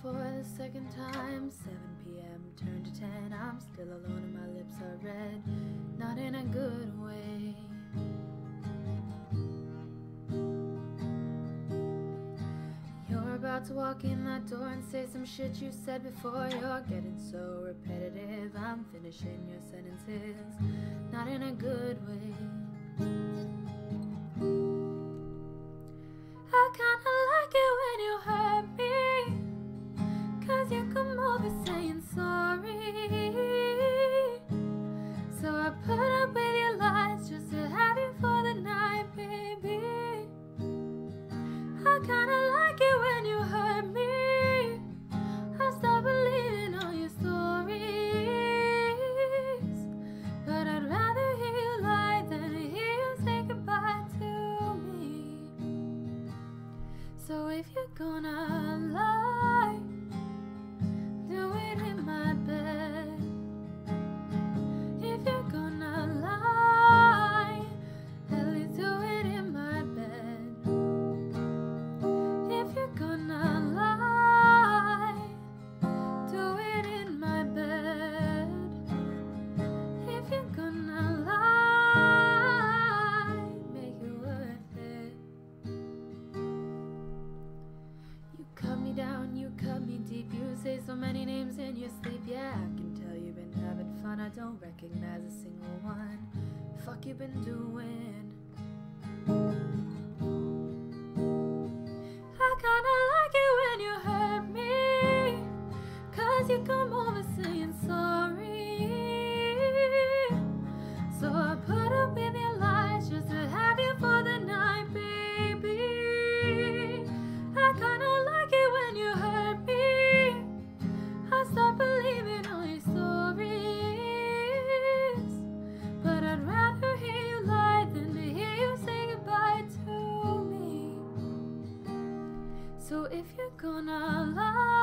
for the second time. 7 p.m. turned to 10. I'm still alone and my lips are red, not in a good way. You're about to walk in that door and say some shit you said before. You're getting so repetitive. I'm finishing your sentences, not in a good way. I kinda like it when you hurt me, 'cause you come over saying sorry. So I put up with your lies just to have you for the night, baby. I kinda like it when you hurt me. I stop believing all your stories, but I'd rather hear you lie than hear you say goodbye to me. So if you're gonna lie, do it in my bed. If you're gonna lie, at least do it in my bed. If you're gonna lie, do it in my bed. If you're gonna lie, make it worth it. You cut me down, you cut me deep. You say so many names in your sleep. Yeah, I can tell you've been having fun. I don't recognize a single one. Fuck you been doing. I kinda like it when you hurt me, 'cause you come over saying sorry. So I put up with your lies just to have you for the night, baby. I kinda like it when you hurt me. I stop believing all your stories, but I'd rather hear you lie than to hear you say goodbye to me. So if you're gonna lie,